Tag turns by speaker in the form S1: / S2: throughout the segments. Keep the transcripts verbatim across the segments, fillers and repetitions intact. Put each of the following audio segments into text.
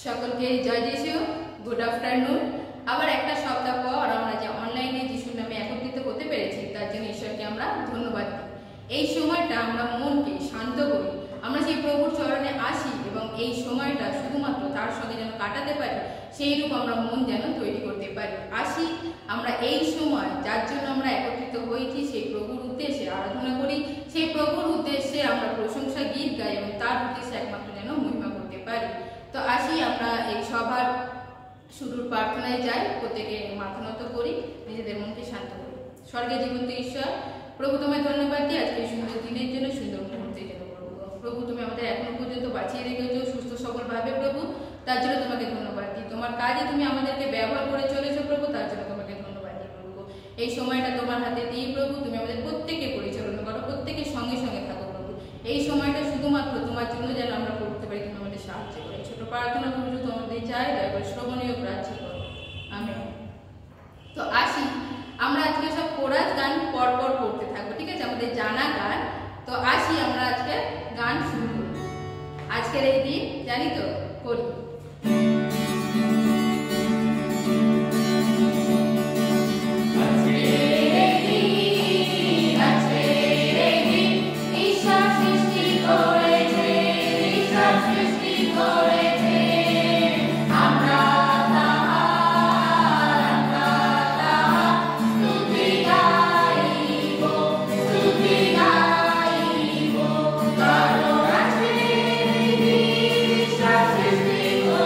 S1: সকলকে জয় যিশু, good afternoon. আবার একটা সপ্তাহ পর আমরা যে অনলাইনে যিশুর নামে একত্রিত হতে পেরেছি তার জন্য ঈশ্বরকে আমরা ধন্যবাদ দিই। এই সময়টা আমরা মনকে শান্ত করি, আমরা সেই প্রভুর চরণে আসি এবং এই সময়টা শুধুমাত্র তার সঙ্গে যেন কাটাতে পারি সেই রূপ আমরা মন যেন তৈরি করতে পারি। আসি আমরা এই সময় যার জন্য আমরা একত্রিত হয়েছি সেই প্রভুর উদ্দেশ্যে আরাধনা করি, সেই প্রভুর উদ্দেশ্যে আমরা প্রশংসা গীত গাই এবং তার উদ্দেশ্যে একমাত্র যেন মহিমা করতে পারি। তো আসি আমরা এই সবার শুরুর প্রার্থনায় যাই, প্রত্যেকে মাথা নত করি, নিজেদের মনকে শান্ত করি। স্বর্গে জীবন্ত ঈশ্বর, প্রভু তোমায় ধন্যবাদ দিই আজকে এই সুন্দর দিনের জন্য, সুন্দর মুহূর্তের জন্য। প্রভু প্রভু তুমি আমাদের এখনো পর্যন্ত বাঁচিয়ে রেখেছো সুস্থ সবল ভাবে প্রভু, তার জন্য তোমাকে ধন্যবাদ দিই। তোমার কাজে তুমি আমাদেরকে ব্যবহার করে চলেছো প্রভু, তার জন্য তোমাকে ধন্যবাদ দিই প্রভু। এই সময়টা তোমার হাতে দিই প্রভু, তুমি আমাদের প্রত্যেকে পরিচালনা করো, প্রত্যেকের সঙ্গে সঙ্গে থাকো প্রভু। এই সময়টা শুধুমাত্র তোমার জন্য যেন আমরা করতে পারি, তুমি আমাদের সাহায্য করো। ছোট প্রার্থনা প্রভু তোমাদের চাই, দয়া করে শ্রবণীয় গ্রাহ্য করো, আমেন। তো আসি আমরা আজকে সব কোরাস গান পর পর করতে থাকবো, ঠিক আছে, আমাদের জানা গান। তো আসি আমরা আজকে গান শুরু করি। আজকের এই দিন জানি তো করি।
S2: Thank you.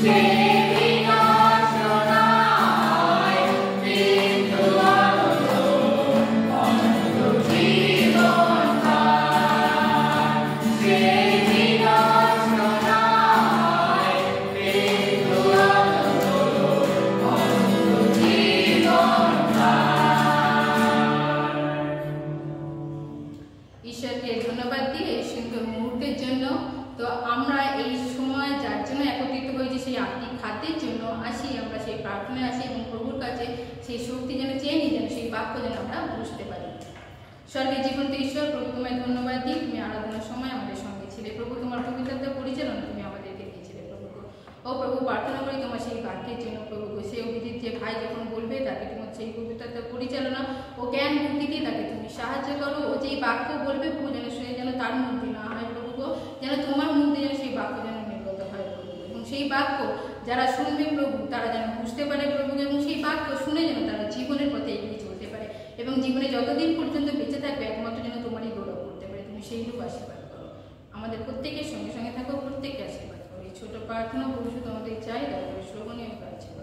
S1: ঈশ্বরকে ধন্যবাদ দিই এই সুন্দর মুহূর্তের জন্য। তো আমরা এই সময় যার জন্য একত্রিত হয়েছি সেই আত্মিক খাদ্যের জন্য আসি, আমরা সেই প্রার্থনায় আসি এবং প্রভুর কাছে সেই শক্তি যেন চেয়ে নিই, যেন সেই বাক্য যেন আমরা বুঝতে পারি। স্বর্গের জীবন্ত ঈশ্বর, প্রভু তোমায় ধন্যবাদ দিই, তুমি আরাধনার সময় আমাদের সঙ্গে ছিলে প্রভু, তোমার পবিত্রতা পরিচালনা তুমি আমাদেরকে দিয়েছিলে প্রভু। ও প্রভু, প্রার্থনা করি তোমার সেই বাক্যের জন্য প্রভু, সেই অভিজিৎ যে ভাই যখন বলবে তাকে তোমার সেই পবিত্রতা পরিচালনা ও জ্ঞান বুদ্ধি দিয়ে তাকে তুমি সাহায্য করো। ও যেই বাক্য বলবে প্রভু যেন সে যেন তার মধ্যে না হয় প্রভু, যেন তোমার মধ্যে যেন সেই বাক্য যেন নির্গত হয় প্রভু, এবং সেই বাক্য যারা শুনবে প্রভু তারা যেন বুঝতে পারে প্রভু, এবং সেই বাক্য শুনে যেন তারা জীবনের পথে এগিয়ে চলতে পারে এবং জীবনে যতদিন পর্যন্ত বেঁচে থাকবে একমাত্র যেন তোমারই গৌরব করতে পারে। তুমি সেই রূপ আশীর্বাদ করো, আমাদের প্রত্যেকের সঙ্গে সঙ্গে থাকো, প্রত্যেককে আশীর্বাদ করো। এই ছোট প্রার্থনা প্রভু শুধু আমাদের চাই, তারপরে শ্রবণীয় কাজ করো।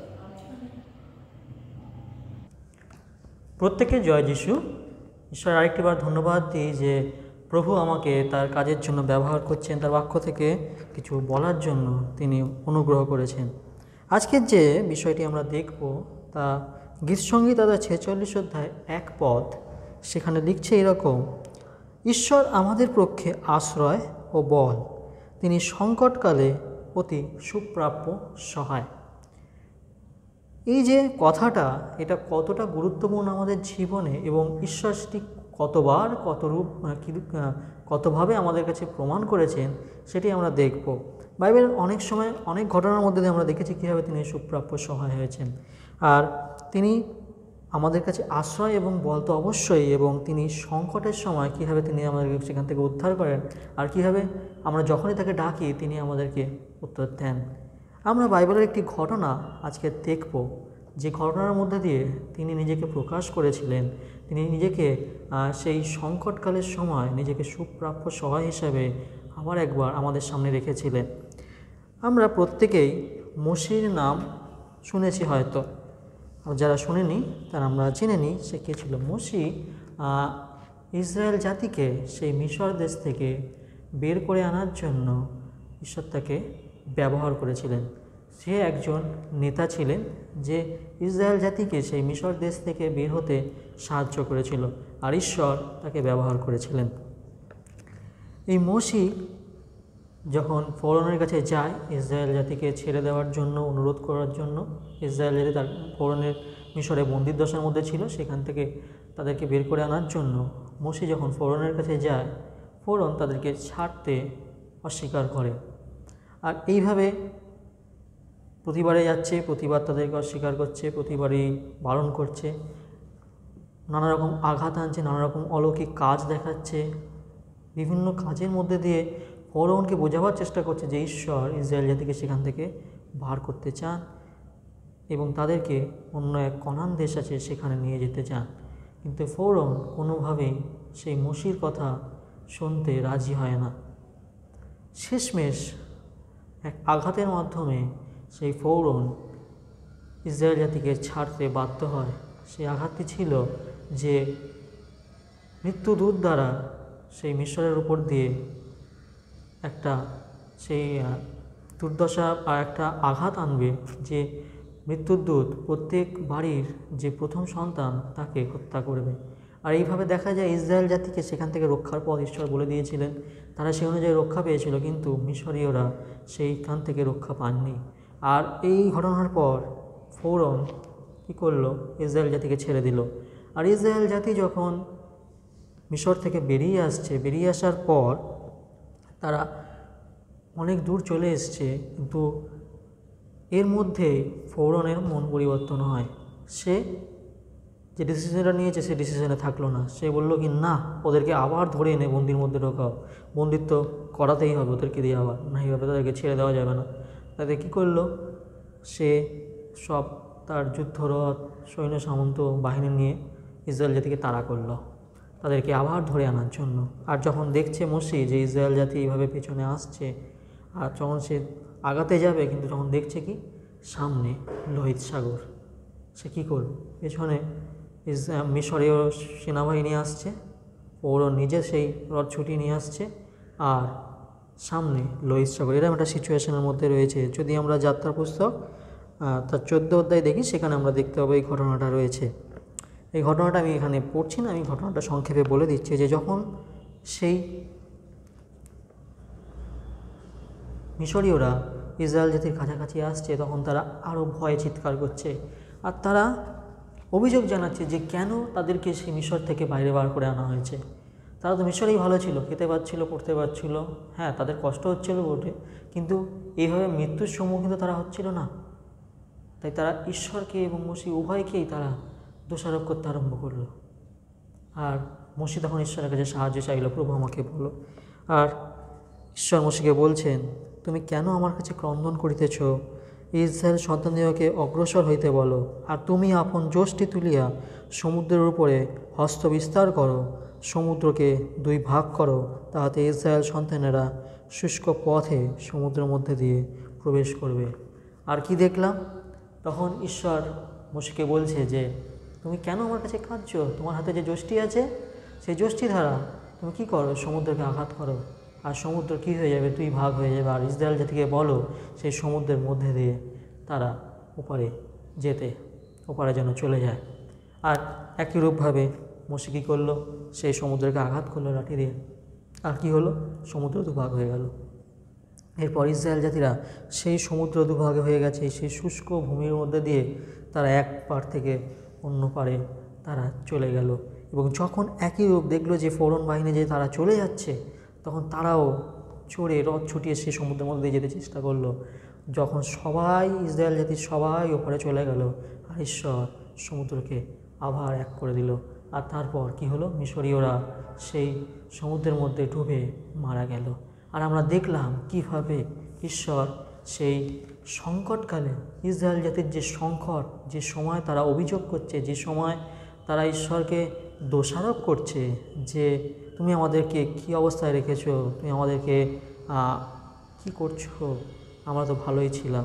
S2: প্রত্যেকে জয় যিশু। ঈশ্বর আরেকটিবার ধন্যবাদ দিই যে প্রভু আমাকে তার কাজের জন্য ব্যবহার করছেন, তার বাক্য থেকে কিছু বলার জন্য তিনি অনুগ্রহ করেছেন। আজকের যে বিষয়টি আমরা দেখব তা গীতসঙ্গীত তাদের ছেচল্লিশ অধ্যায় এক পদ, সেখানে লিখছে এরকম: ঈশ্বর আমাদের পক্ষে আশ্রয় ও বল, তিনি সংকটকালে অতি সুপ্রাপ্য সহায়। এই যে কথাটা, এটা কতটা গুরুত্বপূর্ণ আমাদের জীবনে এবং ঈশ্বর সেটি কতবার কতরূপ কতভাবে আমাদের কাছে প্রমাণ করেছেন সেটি আমরা দেখব। বাইবেলের অনেক সময় অনেক ঘটনার মধ্যে দিয়ে আমরা দেখেছি কীভাবে তিনি সুপ্রাপ্য সহায় হয়েছেন। আর তিনি আমাদের কাছে আশ্রয় এবং বল তো অবশ্যই, এবং তিনি সংকটের সময় কীভাবে তিনি আমাদেরকে সেখান থেকে উদ্ধার করেন, আর কীভাবে আমরা যখনই তাকে ডাকি তিনি আমাদেরকে উত্তর দেন। আমরা বাইবেলের একটি ঘটনা আজকে দেখব, যে ঘটনার মধ্যে দিয়ে তিনি নিজেকে প্রকাশ করেছিলেন। তিনি নিজেকে সেই সংকটকালের সময় নিজেকে সুপ্রাপ্য সহায় হিসাবে আবার একবার আমাদের সামনে রেখেছিলেন। আমরা প্রত্যেকেই মোশির নাম শুনেছি হয়তো, যারা শুনেনি তারা আমরা জেনে নিই সে কে ছিল। মোশি ইসরায়েল জাতিকে সেই মিশর দেশ থেকে বের করে আনার জন্য ঈশ্বর তাকে ব্যবহার করেছিলেন। সে একজন নেতা ছিলেন যে ইসরায়েল জাতিকে সেই মিশর দেশ থেকে বের হতে সাহায্য করেছিল, আর ঈশ্বর তাকে ব্যবহার করেছিলেন। এই মোশি যখন ফরৌনের কাছে যায় ইসরায়েল জাতিকে ছেড়ে দেওয়ার জন্য, অনুরোধ করার জন্য, ইসরায়েল জাতি তার ফরৌনের মিশরে বন্দির দশার মধ্যে ছিল, সেখান থেকে তাদেরকে বের করে আনার জন্য মোশি যখন ফরৌনের কাছে যায়, ফরৌন তাদেরকে ছাড়তে অস্বীকার করে। আর এইভাবে প্রতিবারে যাচ্ছে, প্রতিবার তাদেরকে অস্বীকার করছে, প্রতিবারই বারণ করছে, নানা রকম আঘাত আনছে, নানা রকম অলৌকিক কাজ দেখাচ্ছে। বিভিন্ন কাজের মধ্যে দিয়ে ফরৌনকে বোঝাবার চেষ্টা করছে যে ঈশ্বর ইসরায়েল জাতিকে সেখান থেকে বার করতে চান এবং তাদেরকে অন্য এক কনান দেশ আছে সেখানে নিয়ে যেতে চান। কিন্তু ফরৌন কোনোভাবেই সেই মোশির কথা শুনতে রাজি হয় না। শেষমেশ এক আঘাতের মাধ্যমে সেই ফরৌন ইসরায়েল জাতিকে ছাড়তে বাধ্য হয়। সেই আঘাতটি ছিল যে মৃত্যুদূত দ্বারা সেই মিশরের উপর দিয়ে একটা সেই দুর্দশা বা একটা আঘাত আনবে, যে মৃত্যুদূত প্রত্যেক বাড়ির যে প্রথম সন্তান তাকে হত্যা করবে। আর এইভাবে দেখা যায় ইসরায়েল জাতিকে সেখান থেকে রক্ষার পথ ঈশ্বর বলে দিয়েছিলেন, তারা সেই অনুযায়ী রক্ষা পেয়েছিল, কিন্তু মিশরীয়রা সেইখান থেকে রক্ষা পাননি। আর এই ঘটনার পর ফরৌন কী করলো, ইসরায়েল জাতিকে ছেড়ে দিল। আর ইসরায়েল জাতি যখন মিশর থেকে বেরিয়ে আসছে, বেরিয়ে আসার পর তারা অনেক দূর চলে এসছে, কিন্তু এর মধ্যে ফরৌনের মন পরিবর্তন হয়। সে যে ডিসিশনটা নিয়েছে সে ডিসিশনে থাকলো না। সে বলল কি না, ওদেরকে আবার ধরে এনে বন্দির মধ্যে ঢোকাও, বন্দিত্ব করাতেই হবে ওদেরকে দিয়ে, আবার না এইভাবে তাদেরকে ছেড়ে দেওয়া যাবে না। তাদের কী করলো, সে সব তার যুদ্ধরথ সৈন্য সামন্ত বাহিনী নিয়ে ইসরায়েল জাতিকে তাড়া করলো তাদেরকে আবার ধরে আনার জন্য। আর যখন দেখছে মোশি যে ইসরায়েল জাতি এইভাবে পেছনে আসছে, আর যখন সে আগাতে যাবে, কিন্তু যখন দেখছে কি সামনে লোহিত সাগর, সে কী করবে? পেছনে ইস মিশরীয় সেনাবাহিনী আসছে, ওরও নিজে সেই রথ ছুটি নিয়ে আসছে, আর সামনে লোহিত সাগর। এরকম একটা সিচুয়েশনের মধ্যে রয়েছে। যদি আমরা যাত্রা পুস্তক তার চোদ্দো অধ্যায় দেখি, সেখানে আমরা দেখতে পাবো এই ঘটনাটা রয়েছে। এই ঘটনাটা আমি এখানে পড়ছি না, আমি ঘটনাটা সংক্ষেপে বলে দিচ্ছি যে যখন সেই মিশরীয়রা ইসরায়েল জাতির কাছাকাছি আসছে, তখন তারা আরও ভয়ে চিৎকার করছে, আর তারা অভিযোগ জানাচ্ছে যে কেন তাদেরকে সেই মিশর থেকে বাইরে বার করে আনা হয়েছে। তারা তো মিশরেই ভালো ছিল, খেতে পারছিল, পড়তে পারছিল, হ্যাঁ তাদের কষ্ট হচ্ছিল বটে, কিন্তু এইভাবে মৃত্যুর সম্মুখীন তারা হচ্ছিল না। তাই তারা ঈশ্বরকে এবং মসিহ উভয়কেই তারা দোষারোপ করতে আরম্ভ করলো। আর মসিহ তখন ঈশ্বরের কাছে সাহায্য চাইল, প্রভু আমাকে বলো। আর ঈশ্বর মসিহকে বলছেন, তুমি কেন আমার কাছে ক্রন্দন করিতেছ? ইসরায়েল সন্তানদিগকে অগ্রসর হইতে বলো, আর তুমি আপন যষ্টি তুলিয়া সমুদ্রের উপরে হস্ত বিস্তার করো, সমুদ্রকে দুই ভাগ করো, তাহাতে ইসরায়েল সন্তানেরা শুষ্ক পথে সমুদ্রের মধ্যে দিয়ে প্রবেশ করবে। আর কি দেখলাম? তখন ঈশ্বর মসিহকে বলছে যে তুমি কেন আমার কাছে কাঁদছো? তোমার হাতে যে যষ্টি আছে, সেই যষ্টি দ্বারা তুমি কী করো? সমুদ্রকে আঘাত করো, আর সমুদ্র কী হয়ে যাবে? দুই ভাগ হয়ে যাবে। আর ইসরায়েল জাতিকে বলো সেই সমুদ্রের মধ্যে দিয়ে তারা ওপারে যেতে, ওপারে যেন চলে যায়। আর একই রূপভাবে মসিহ কী করলো? সেই সমুদ্রকে আঘাত করলো লাঠি দিয়ে, আর কি হলো? সমুদ্র দুভাগ হয়ে গেল। এরপর ইসরায়েল জাতিরা সেই সমুদ্র দুভাগে হয়ে গেছে, সেই শুষ্ক ভূমির মধ্যে দিয়ে তারা এক পার থেকে অন্য পারে তারা চলে গেল। এবং যখন একই রূপ দেখলো যে ফোরন বাহিনী যে তারা চলে যাচ্ছে, তখন তারাও চড়ে রথ ছুটিয়ে সেই সমুদ্রের মধ্যে দিয়ে যেতে চেষ্টা করলো। যখন সবাই ইসরায়েল জাতির সবাই ওপারে চলে গেল, আর ঈশ্বর সমুদ্রকে আবার এক করে দিল। আর তারপর কি হলো? মিশরীয়রা সেই সমুদ্রের মধ্যে ডুবে মারা গেল। আর আমরা দেখলাম কিভাবে ঈশ্বর সেই সংকটকালে ইসরায়েল জাতির যে সংকট, যে সময় তারা অভিযোগ করছে, যে সময় তারা ঈশ্বরকে দোষারোপ করছে যে তুমি আমাদেরকে কী অবস্থায় রেখেছো, তুমি আমাদেরকে কি করছো, আমরা তো ভালোই ছিলাম,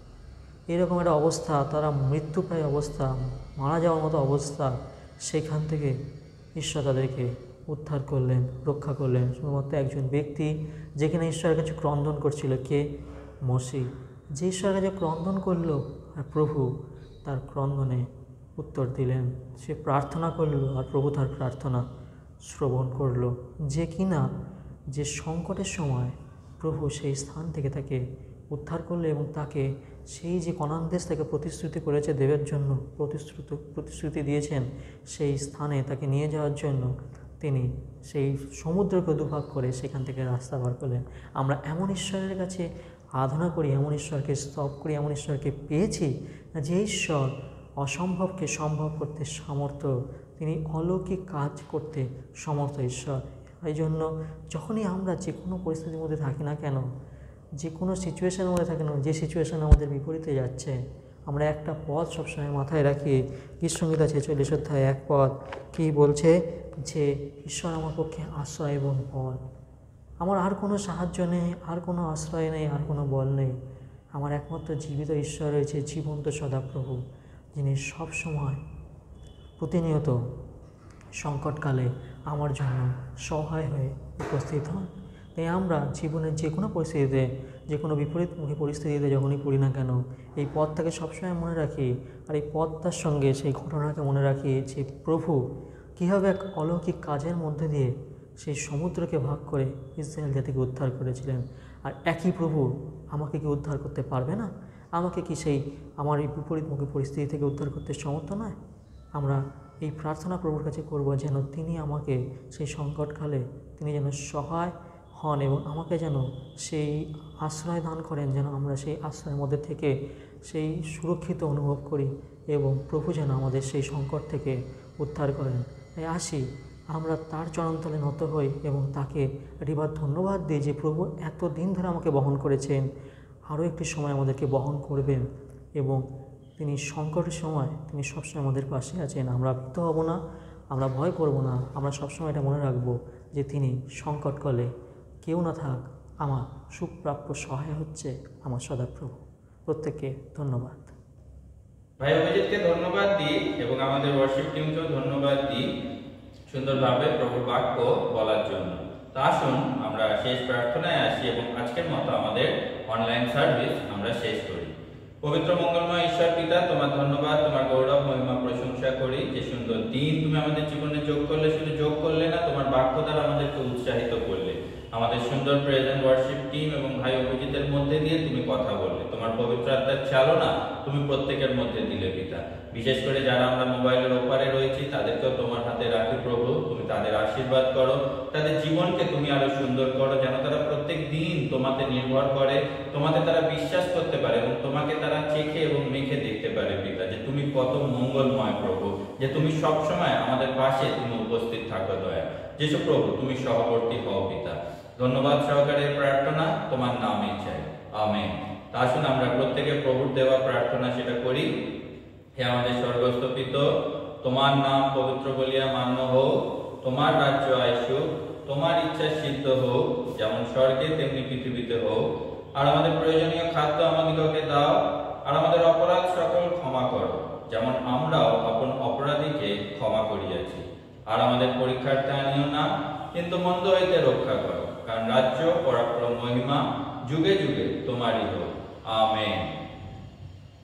S2: এরকম একটা অবস্থা, তারা মৃত্যুপ্রায় অবস্থা, মারা যাওয়ার মতো অবস্থা, সেখান থেকে ঈশ্বর তাদেরকে উদ্ধার করলেন, রক্ষা করলেন। শুধুমাত্র একজন ব্যক্তি যেখানে ঈশ্বরের কাছে ক্রন্দন করছিল, কে? মসিহ। যে ঈশ্বরের কাছে ক্রন্দন করলো, আর প্রভু তার ক্রন্দনে উত্তর দিলেন। সে প্রার্থনা করলো, আর প্রভু তার প্রার্থনা শ্রবণ করলো। যে কিনা যে সংকটের সময় প্রভু সেই স্থান থেকে তাকে উদ্ধার করলো, এবং তাকে সেই যে কনান দেশ থেকে প্রতিশ্রুতি করেছে দেবের জন্য, প্রতিশ্রুতি প্রতিশ্রুতি দিয়েছেন, সেই স্থানে তাকে নিয়ে যাওয়ার জন্য তিনি সেই সমুদ্রকে দুভাগ করে সেখান থেকে রাস্তা বার করলেন। আমরা এমন ঈশ্বরের কাছে আরাধনা করি, এমন ঈশ্বরকে স্তব করি, এমন ঈশ্বরকে পেয়েছি যে ঈশ্বর অসম্ভবকে সম্ভব করতে সামর্থ্য, তিনি অলৌকিক কাজ করতে সমর্থ ঈশ্বর। এই জন্য যখনই আমরা যে কোনো পরিস্থিতির মধ্যে থাকি না কেন, যে কোনো সিচুয়েশনের মধ্যে থাকি না, যে সিচুয়েশন আমাদের বিপরীতে যাচ্ছে, আমরা একটা পদ সবসময় মাথায় রাখি। গীতসংহিতা ছেচল্লিশ অধ্যায় এক পদ কি বলছে? যে ঈশ্বর আমার পক্ষে আশ্রয় এবং বল। আমার আর কোনো সাহায্য নেই, আর কোনো আশ্রয় নেই, আর কোনো বল নেই। আমার একমাত্র জীবিত ঈশ্বর রয়েছে, জীবন্ত সদাপ্রভু, যিনি সবসময় প্রতিনিয়ত সংকটকালে আমার জন্য সহায় হয়ে উপস্থিত হন। তাই আমরা জীবনের যে কোনো পরিস্থিতিতে, যে কোনো বিপরীতমুখী পরিস্থিতিতে যখনই পড়ি না কেন, এই পথটাকে সবসময় মনে রাখি। আর এই পথটার সঙ্গে সেই ঘটনাকে মনে রাখি যে প্রভু কীভাবে এক অলৌকিক কাজের মধ্যে দিয়ে সেই সমুদ্রকে ভাগ করে ইসরায়েল জাতিকে উদ্ধার করেছিলেন। আর একই প্রভু আমাকে কি উদ্ধার করতে পারবে না? আমাকে কি সেই আমার এই বিপরীতমুখী পরিস্থিতি থেকে উদ্ধার করতে সমর্থ নয়? আমরা এই প্রার্থনা প্রভুর কাছে করব, যেন তিনি আমাকে সেই সংকটকালে তিনি যেন সহায় হন, এবং আমাকে যেন সেই আশ্রয় দান করেন, যেন আমরা সেই আশ্রয়ের মধ্যে থেকে সেই সুরক্ষিত অনুভব করি, এবং প্রভু যেন আমাদের সেই সংকট থেকে উদ্ধার করেন। তাই আসি আমরা তার চরণতলে নত হই এবং তাকে একবার ধন্যবাদ দিই যে প্রভু এত দিন ধরে আমাকে বহন করেছেন, আরও একটি সময় আমাদেরকে বহন করবেন, এবং তিনি সংকটের সময় তিনি সবসময় আমাদের পাশে আছেন। আমরা ভীত হব না, আমরা ভয় করব না, আমরা সবসময় এটা মনে রাখবো যে তিনি সংকটকালে কেউ না থাক, আমার সুপ্রাপ্য সহায় হচ্ছে আমার সদাপ্রভু। প্রত্যেককে ধন্যবাদ।
S3: ভাই অভিজিৎকে ধন্যবাদ দিই এবং আমাদের ওয়ার্শিপ টিমকেও ধন্যবাদ দিই সুন্দরভাবে প্রভুর বাক্য বলার জন্য। তা আসুন আমরা শেষ প্রার্থনায় আসি এবং আজকের মতো আমাদের অনলাইন সার্ভিস আমরা শেষ করি। পবিত্র মঙ্গলময় ঈশ্বর পিতা, তোমার ধন্যবাদ, তোমার গৌরব মহিমা প্রশংসা করি যে সুন্দর দিন তুমি আমাদের জীবনে যোগ করলে। শুধু যোগ করলে না, তোমার বাক্য দ্বারা আমাদেরকে উৎসাহিত করলে। আমাদের সুন্দর প্রেজেন্ট ওয়ার্শিপ টিম এবং ভাই অভিজিতের মধ্যে দিয়ে তুমি কথা বললে। তোমার পবিত্র আত্মার চালনা তুমি প্রত্যেকের মধ্যে দিলে পিতা। বিশেষ করে যারা আমরা মোবাইলের ওপারে রয়েছি তাদেরকেও তোমার হাতে রাখি প্রভু। তুমি তাদের আশীর্বাদ করো, তাদের জীবনকে তুমি আরো সুন্দর করো, যেন তারা প্রত্যেক দিন তোমাতে নির্ভর করে, তোমাতে তারা বিশ্বাস করতে পারে এবং তোমাকে তারা চেখে এবং মেখে দেখতে পারে পিতা, যে তুমি কত মঙ্গলময় প্রভু, যে তুমি সবসময় আমাদের পাশে তুমি উপস্থিত থাকো দয়া। যিশু প্রভু, তুমি সহবর্তী হও পিতা। ধন্যবাদ সহকারে প্রার্থনা তোমার নামে চাই, আমেন। তা আসুন আমরা প্রত্যেকে প্রভুর দেওয়া প্রার্থনা সেটা করি। হে আমাদের স্বর্গস্থ পিতা, তোমার নাম পবিত্র বলিয়া মান্য হোক, তোমার রাজ্য আইসুক, তোমার ইচ্ছা সিদ্ধ হোক, যেমন স্বর্গে তেমনি পৃথিবীতে হোক। আর আমাদের প্রয়োজনীয় খাদ্য আমাদিগকে দাও, আর আমাদের অপরাধ সকল ক্ষমা করো, যেমন আমরাও আপন অপরাধীকে ক্ষমা করিয়াছি। আর আমাদের পরীক্ষার্থে আনিও না, কিন্তু মন্দ হইতে রক্ষা করো, কারণ রাজ্য, পরাক্রম, মহিমা যুগে যুগে তোমারই হোক, আমেন।